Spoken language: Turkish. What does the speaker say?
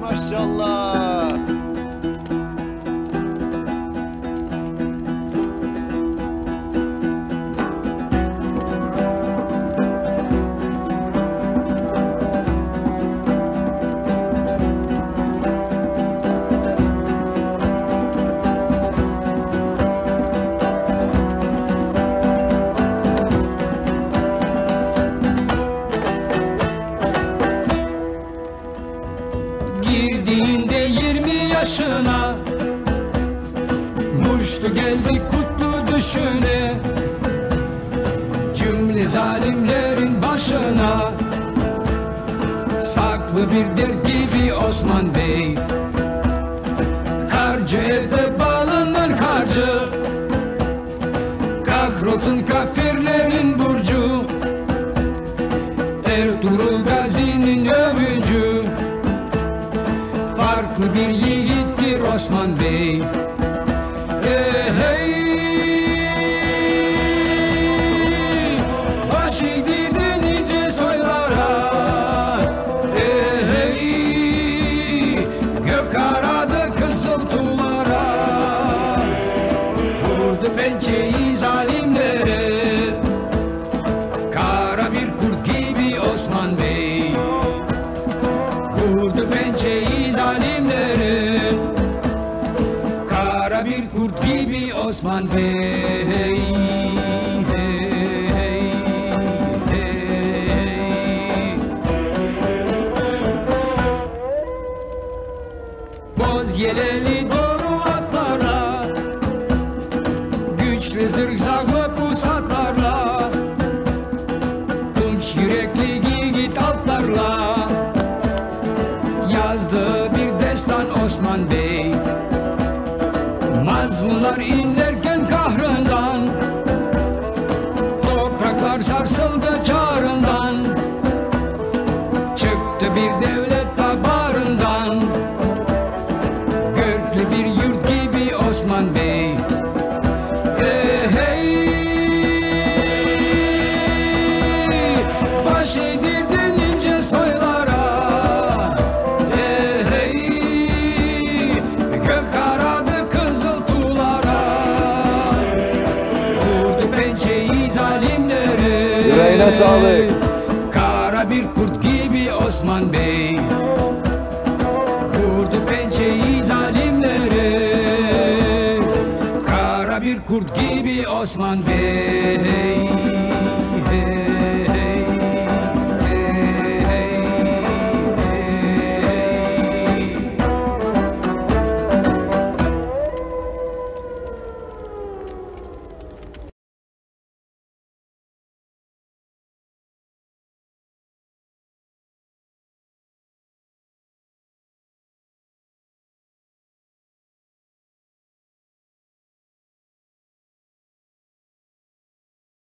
maşallah. Girdiğinde 20 yaşına Muştu geldi kutlu düşüne Cümle zalimlerin başına Saklı bir dert gibi Osman Bey Harcı elde bağlanır harcı Kahrolsun kafirlerin burcu Ertuğrul Gazi'nin övücü Farklı bir yiğittir Osman Bey. Hey, baş eğdirdi nice soylara. Hey, gök aradı kızıl tuğlara. Vurdu pençeyi zalimlere. Kara bir kurt gibi Osman Bey. Vurdu pençeyi zalimlere. Kara bir kurt gibi Osman Bey. Hey, hey, hey. Boz yeleli doğru atlarla Güçlü zırhlı pusatlarla Tunç yürekli yiğit atlarla Yazdığı bir destan Osman Bey Mazlumlar inlerken kahrından Topraklar sarsıldı çağrından Çıktı bir devlet tabarından Göklü bir yurt gibi Osman Bey Hey, baş eğdirdi nice soylara Yüreğine sağlık. Kara bir kurt gibi Osman Bey Vurdu pençeyi zalimlere Kara bir kurt gibi Osman Bey